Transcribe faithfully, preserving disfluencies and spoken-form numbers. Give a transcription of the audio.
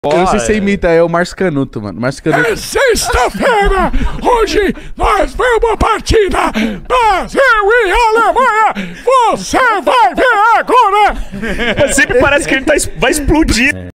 Eu não sei se você imita, é o Márcio Canuto, mano. Márcio Canuto. É sexta-feira! Hoje nós vamos a partida Brasil e Alemanha! Você vai ver agora! Sempre parece que ele tá, vai explodir.